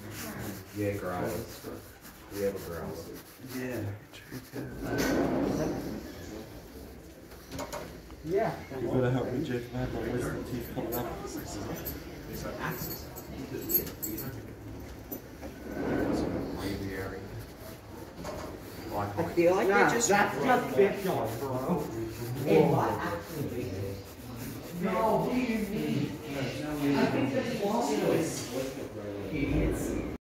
Yeah, growlers. We have a growler. Yeah. Yeah. You gotta help me, Jake. I have my wisdom teeth coming up. It's an axis. I feel like they just that's just fish on, bro. What?